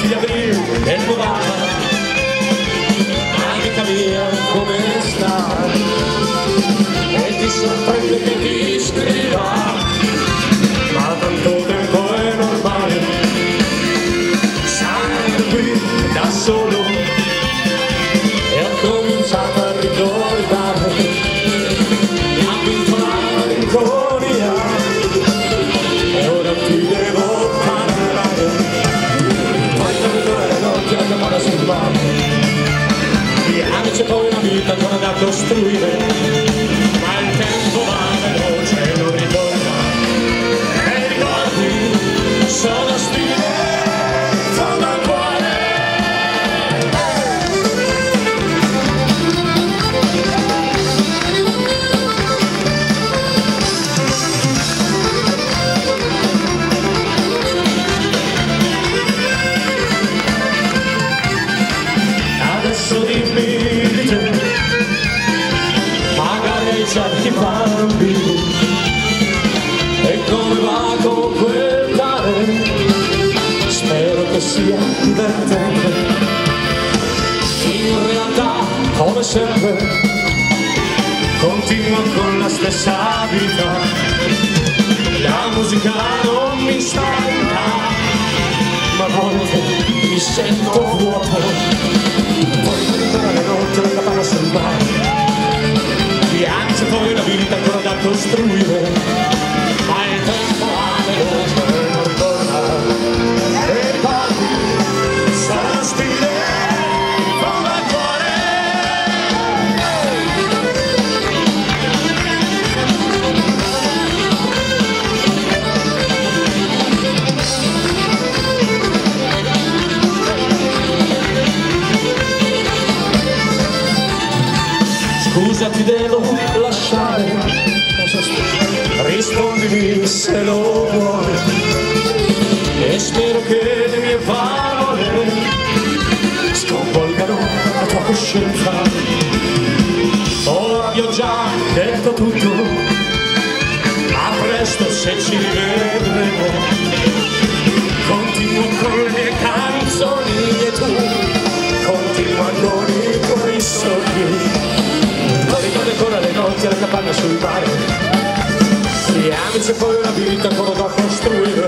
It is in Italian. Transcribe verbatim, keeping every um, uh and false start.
di aprile e novanta, amica mia come stai? E ti sorprende che ti scriva, ma tanto tempo è normale, sai qui da solo e ho cominciato a ricordare, mi ha vinto la malinconia e ora ti devo parlare, poi tornerò le notti alla campana sul mare, gli amici e poi una vita ancora da costruire, ma il tempo va veloce e non ritorna, e i ricordi sono spine in fondo al cuore. Adesso dimmi di te, magari hai certi bambini, e come va con quel mare? Spero che sia divertente, in realtà come sempre continua con la stessa vita, la musica non mi stanca, ma a volte mi sento vuoto. Poi tornerò le notti alla campana sul mare, gli anni e poi una vita ancora da costruire, ma il tempo va veloce e non ritorna, e i ricordi sono spine in fondo al cuore. Scusa, ti devo lasciare, rispondimi se lo vuoi, e spero che le mie parole sconvolgano la tua coscienza. Ora vi ho già detto tutto, a presto se ci rivedremo, continuo con le mie canzoni e tu continua con i tuoi sogni. Ricordo ancora le notti alla capanna sul mare, gli amici e poi una vita ancora da costruire,